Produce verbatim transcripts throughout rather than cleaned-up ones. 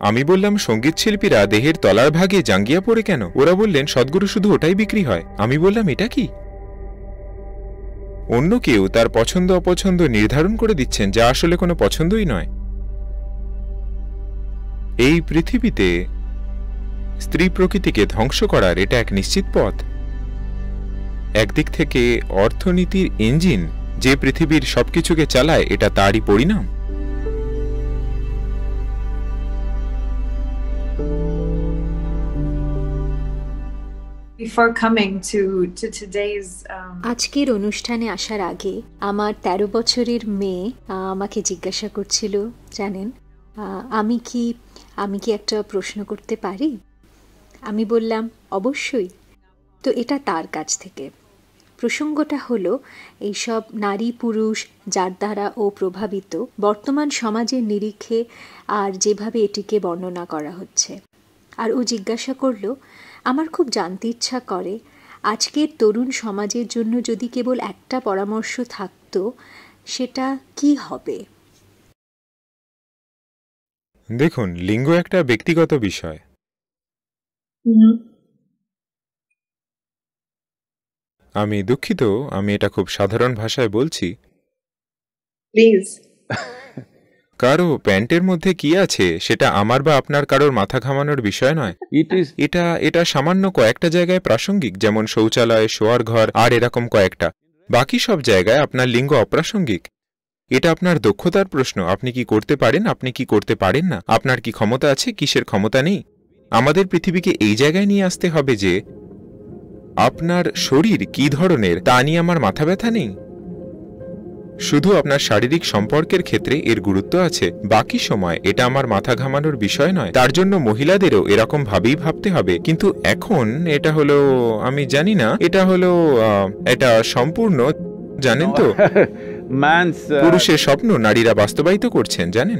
আমি বললাম সঙ্গীত শিল্পীরা দেহের তলার ভাগে জাঙ্গিয়া পড়ে কেন? ওরা বললেন সদ্গুরু শুধু ওটাই বিক্রি হয়। আমি বললাম এটা কি? অন্য কেউ তার পছন্দ অপছন্দ নির্ধারণ করে দিচ্ছেন, যা আসলে কোনো পছন্দই নয়। এই পৃথিবীতে স্ত্রী প্রকৃতিকে ধ্বংস করার এটা এক নিশ্চিত পথ। একদিক থেকে অর্থনীতির ইঞ্জিন যে পৃথিবীর সবকিছুকে চালায়, এটা তারই পরিণাম। Before coming to to today's um... আজকের অনুষ্ঠানে আসার আগে আমার তেরো বছরের মেয়ে আমাকে জিজ্ঞাসা করছিল, জানেন আমি কি আমি কি একটা প্রশ্ন করতে পারি? আমি বললাম অবশ্যই। তো এটা তার কাছ থেকে। প্রসঙ্গটা হলো এইসব নারী পুরুষ যার দ্বারা ও প্রভাবিত বর্তমান সমাজের নিরিখে আর যেভাবে এটিকে বর্ণনা করা হচ্ছে। আর ও জিজ্ঞাসা করলো, আমার খুব জানতে ইচ্ছা করে আজকের তরুণ সমাজের জন্য যদি কেবল একটা পরামর্শ থাকতো সেটা কি হবে? দেখুন, লিঙ্গ একটা ব্যক্তিগত বিষয়। আমি দুঃখিত, আমি এটা খুব সাধারণ ভাষায় বলছি। প্লিজ। কারো প্যান্টের মধ্যে কি আছে সেটা আমার বা আপনার কারোর মাথা ঘামানোর বিষয় নয়। এটা এটা সামান্য কয়েকটা জায়গায় প্রাসঙ্গিক, যেমন শৌচালয়, শোয়ার ঘর আর এরকম কয়েকটা। বাকি সব জায়গায় আপনার লিঙ্গ অপ্রাসঙ্গিক। এটা আপনার দক্ষতার প্রশ্ন। আপনি কি করতে পারেন, আপনি কি করতে পারেন না, আপনার কি ক্ষমতা আছে, কিসের ক্ষমতা নেই। আমাদের পৃথিবীকে এই জায়গায় নিয়ে আসতে হবে যে আপনার শরীর কি ধরনের তা নিয়ে আমার মাথা ব্যথা নেই। শুধু আপনার শারীরিক সম্পর্কের ক্ষেত্রে এর গুরুত্ব আছে, বাকি সময় এটা আমার মাথা ঘামানোর বিষয় নয়। তার জন্য মহিলাদেরও এরকম ভাবেই ভাবতে হবে। কিন্তু এখন এটা হলো, আমি জানি না, এটা হলো এটা সম্পূর্ণ, জানেন তো, পুরুষের স্বপ্ন নারীরা বাস্তবায়িত করছেন, জানেন।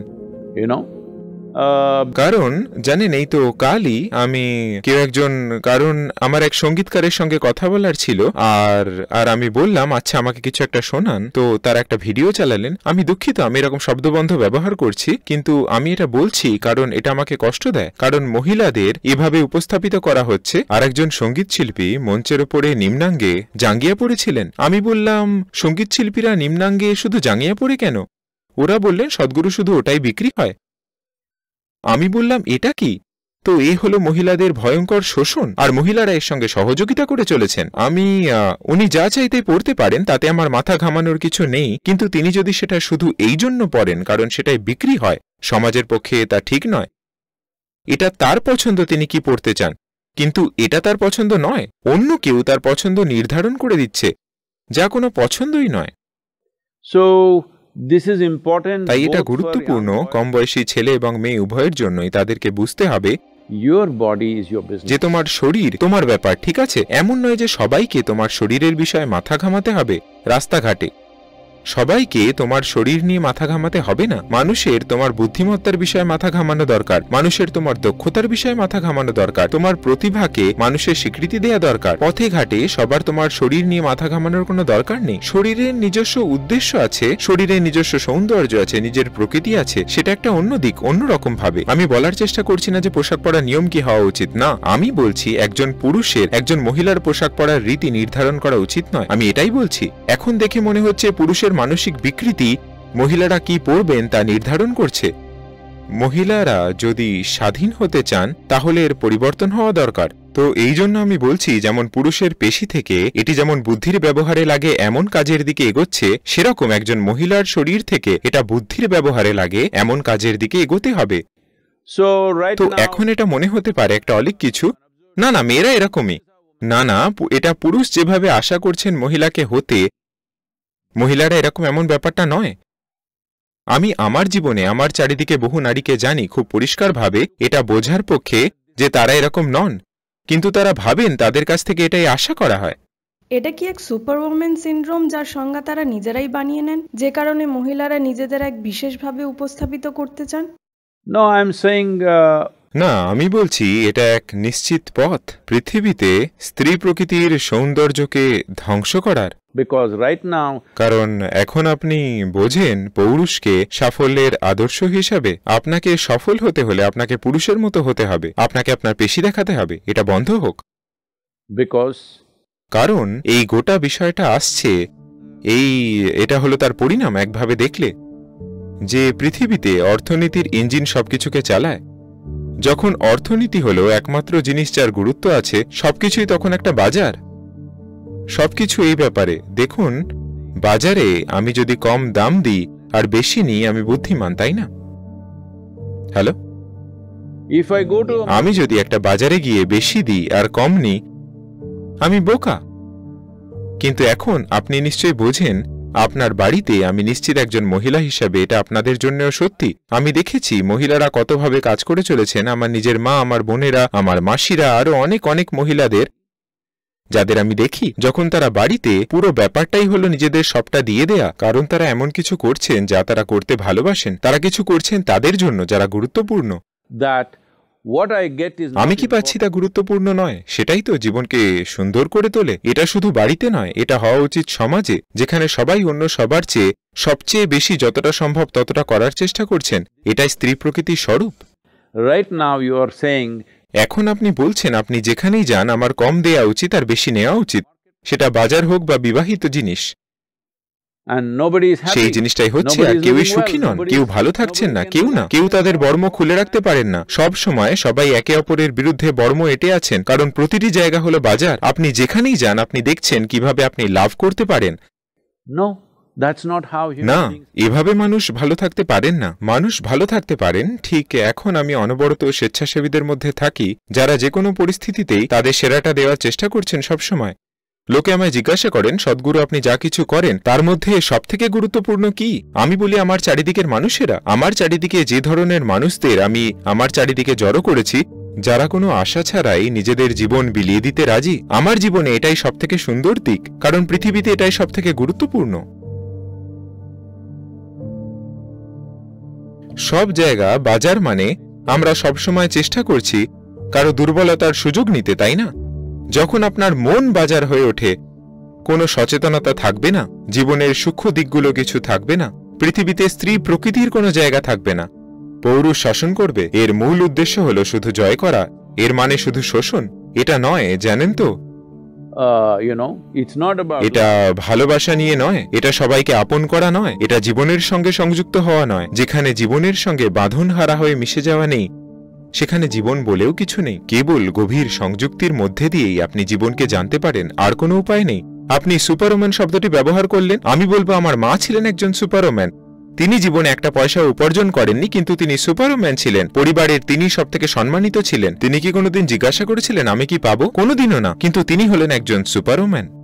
কারণ জানেন, এই তো কালই আমি কেউ একজন, কারণ আমার এক সঙ্গীতকারের সঙ্গে কথা বলার ছিল, আর আর আমি বললাম আচ্ছা আমাকে কিছু একটা শোনান। তো তার একটা ভিডিও চালালেন। আমি দুঃখিত, আমি এরকম শব্দবন্ধ ব্যবহার করছি, কিন্তু আমি এটা বলছি কারণ এটা আমাকে কষ্ট দেয়। কারণ মহিলাদের এভাবে উপস্থাপিত করা হচ্ছে। আর একজন সঙ্গীত শিল্পী মঞ্চের উপরে নিম্নাঙ্গে জাঙ্গিয়া পড়েছিলেন। আমি বললাম সঙ্গীত শিল্পীরা নিম্নাঙ্গে শুধু জাঙ্গিয়া পড়ে কেন? ওরা বললেন সদ্গুরু শুধু ওটাই বিক্রি হয়। আমি বললাম এটা কি? তো এ হলো মহিলাদের ভয়ঙ্কর শোষণ, আর মহিলারা এর সঙ্গে সহযোগিতা করে চলেছেন। আমি উনি যা চাইতে পড়তে পারেন, তাতে আমার মাথা ঘামানোর কিছু নেই, কিন্তু তিনি যদি সেটা শুধু এই জন্য পড়েন কারণ সেটাই বিক্রি হয়, সমাজের পক্ষে তা ঠিক নয়। এটা তার পছন্দ, তিনি কি পড়তে চান, কিন্তু এটা তার পছন্দ নয়। অন্য কেউ তার পছন্দ নির্ধারণ করে দিচ্ছে, যা কোনো পছন্দই নয়। So This is important. তাই এটা গুরুত্বপূর্ণ কম বয়সী ছেলে এবং মেয়ে উভয়ের জন্যই। তাদেরকে বুঝতে হবে your body is your business. যে তোমার শরীর তোমার ব্যাপার, ঠিক আছে? এমন নয় যে সবাইকে তোমার শরীরের বিষয়ে মাথা ঘামাতে হবে। রাস্তাঘাটে সবাইকে তোমার শরীর নিয়ে মাথা ঘামাতে হবে না। মানুষের তোমার বুদ্ধিমত্তার বিষয়ে মাথা ঘামানো দরকার, মানুষের তোমার দক্ষতার বিষয়ে মাথা ঘামানো দরকার, তোমার প্রতিভাকে মানুষের স্বীকৃতি দেয়া দরকার। পথে ঘাটে সবার তোমার শরীর নিয়ে মাথা ঘামানোর কোনো দরকার নেই। শরীরের নিজস্ব উদ্দেশ্য আছে, শরীরের নিজস্ব সৌন্দর্য আছে, নিজের প্রকৃতি আছে, সেটা একটা অন্য দিক, অন্যরকম ভাবে। আমি বলার চেষ্টা করছি না যে পোশাক পরার নিয়ম কি হওয়া উচিত, না। আমি বলছি একজন পুরুষের একজন মহিলার পোশাক পরার রীতি নির্ধারণ করা উচিত নয়। আমি এটাই বলছি। এখন দেখে মনে হচ্ছে পুরুষের মানসিক বিকৃতি মহিলারা কি পরবেন তা নির্ধারণ করছে। মহিলারা যদি স্বাধীন হতে চান তাহলে এর পরিবর্তন হওয়া দরকার। তো এই জন্য আমি বলছি, যেমন পুরুষের পেশি থেকে এটি যেমন বুদ্ধির ব্যবহারে লাগে এমন কাজের দিকে এগোচ্ছে, সেরকম একজন মহিলার শরীর থেকে এটা বুদ্ধির ব্যবহারে লাগে এমন কাজের দিকে এগোতে হবে। তো এখন এটা মনে হতে পারে একটা অলিক কিছু। না না, মেয়েরা এরকমই না, না, এটা পুরুষ যেভাবে আশা করছেন মহিলাকে হতে, মহিলারা এরকম এমন ব্যাপারটা নয়। আমি আমার জীবনে আমার চারিদিকে বহু নারীকে জানি খুব পরিষ্কারভাবে, এটা বোঝার পক্ষে যে তারা এরকম নন, কিন্তু তারা ভাবেন তাদের কাছ থেকে এটাই আশা করা হয়। এটা কি এক সুপার ওমেন সিনড্রোম, যার সংজ্ঞা তারা নিজেরাই বানিয়ে নেন, যে কারণে মহিলারা নিজেদের এক বিশেষভাবে উপস্থাপিত করতে চান? নো, আই এম সেইং না, আমি বলছি এটা এক নিশ্চিত পথ পৃথিবীতে স্ত্রী প্রকৃতির সৌন্দর্যকে ধ্বংস করার। Because right now, কারণ এখন আপনি বোঝেন পৌরুষকে সাফল্যের আদর্শ হিসাবে। আপনাকে সফল হতে হলে আপনাকে পুরুষের মতো হতে হবে, আপনাকে আপনার পেশি দেখাতে হবে, এটা বন্ধ হোক। because কারণ এই গোটা বিষয়টা আসছে, এই এটা হলো তার পরিণাম একভাবে দেখলে, যে পৃথিবীতে অর্থনীতির ইঞ্জিন সবকিছুকে চালায়। যখন অর্থনীতি হলো একমাত্র জিনিস যার গুরুত্ব আছে, সবকিছুই তখন একটা বাজার। সবকিছু এই ব্যাপারে দেখুন, বাজারে আমি যদি কম দাম দিই আর বেশি নিই, আমি বুদ্ধিমান, তাই না? Hello, if I go to আমি যদি একটা বাজারে গিয়ে বেশি দিই আর কম নিই, আমি বোকা। কিন্তু এখন আপনি নিশ্চয়ই বোঝেন, আপনার বাড়িতে আমি নিশ্চিত একজন মহিলা হিসাবে এটা আপনাদের জন্যও সত্যি। আমি দেখেছি মহিলারা কতভাবে কাজ করে চলেছেন, আমার নিজের মা, আমার বোনেরা, আমার মাসিরা, আরো অনেক অনেক মহিলাদের যাদের আমি দেখি, যখন তারা বাড়িতে, পুরো ব্যাপারটাই হলো নিজেদের সবটা দিয়ে দেয়া। কারণ তারা এমন কিছু করছেন যা তারা করতে ভালোবাসেন, তারা কিছু করছেন তাদের জন্য যারা গুরুত্বপূর্ণ। that what I get is not আমি কি পাচ্ছি তা গুরুত্বপূর্ণ নয়, সেটাই তো জীবনকে সুন্দর করে তোলে। এটা শুধু বাড়িতে নয়, এটা হওয়া উচিত সমাজে, যেখানে সবাই অন্য সবার চেয়ে সবচেয়ে বেশি যতটা সম্ভব ততটা করার চেষ্টা করছেন। এটাই স্ত্রী প্রকৃতির স্বরূপ। right now you are saying এখন আপনি বলছেন আপনি যেখানেই যান আমার কম দেয়া উচিত আর বেশি নেওয়া উচিত, সেটা বাজার হোক বা বিবাহিত জিনিস। and nobody is happy. সেই জিনিসটাই হচ্ছে, Nobody আর is কেউই living সুখী well. নন, Nobody কেউ is- ভালো থাকছেন না, nobody কেউ can না, live কেউ well. তাদের বর্ম খুলে রাখতে পারেন না। সব সময় সবাই একে অপরের বিরুদ্ধে বর্ম এঁটে আছেন, কারণ প্রতিটি জায়গা হলো বাজার। আপনি যেখানেই যান আপনি দেখছেন কিভাবে আপনি লাভ করতে পারেন। No, that's not how human না, beings. এভাবে মানুষ ভালো থাকতে পারেন না। মানুষ ভালো থাকতে পারেন ঠিক। এখন আমি অনবরত স্বেচ্ছাসেবীদের মধ্যে থাকি, যারা যে কোনো পরিস্থিতিতেই তাদের সেরাটা দেওয়ার চেষ্টা করছেন সবসময়। লোকে আমায় জিজ্ঞাসা করেন, সদ্গুরু আপনি যা কিছু করেন তার মধ্যে সবথেকে গুরুত্বপূর্ণ কি? আমি বলি, আমার চারিদিকের মানুষেরা, আমার চারিদিকে যে ধরনের মানুষদের আমি আমার চারিদিকে জড়ো করেছি, যারা কোনো আশা ছাড়াই নিজেদের জীবন বিলিয়ে দিতে রাজি। আমার জীবনে এটাই সবথেকে সুন্দর দিক, কারণ পৃথিবীতে এটাই সবথেকে গুরুত্বপূর্ণ। সব জায়গা বাজার মানে আমরা সবসময় চেষ্টা করছি কারো দুর্বলতার সুযোগ নিতে, তাই না? যখন আপনার মন বাজার হয়ে ওঠে, কোনো সচেতনতা থাকবে না, জীবনের সূক্ষ্ম দিকগুলো কিছু থাকবে না, পৃথিবীতে স্ত্রী প্রকৃতির কোনো জায়গা থাকবে না। পৌরুষ শাসন করবে, এর মূল উদ্দেশ্য হলো শুধু জয় করা। এর মানে শুধু শোষণ এটা নয়, জানেন তো? Uh, you know, it's not about এটা ভালোবাসা নিয়ে নয়, এটা সবাইকে আপন করা নয়, এটা জীবনের সঙ্গে সংযুক্ত হওয়া নয়। যেখানে জীবনের সঙ্গে বাঁধন হারা হয়ে মিশে যাওয়া নেই, সেখানে জীবন বলেও কিছু নেই। কেবল গভীর সংযুক্তির মধ্যে দিয়েই আপনি জীবনকে জানতে পারেন, আর কোনো উপায় নেই। আপনি সুপারম্যান শব্দটি ব্যবহার করলেন, আমি বলবো আমার মা ছিলেন একজন সুপারম্যান। তিনি জীবনে একটা পয়সা উপার্জন করেননি, কিন্তু তিনি সুপারম্যান ছিলেন। পরিবারের তিনি সবথেকে সম্মানিত ছিলেন। তিনি কি কোনোদিন জিজ্ঞাসা করেছিলেন আমি কি পাবো? কোনোদিনও না, কিন্তু তিনি হলেন একজন সুপারম্যান।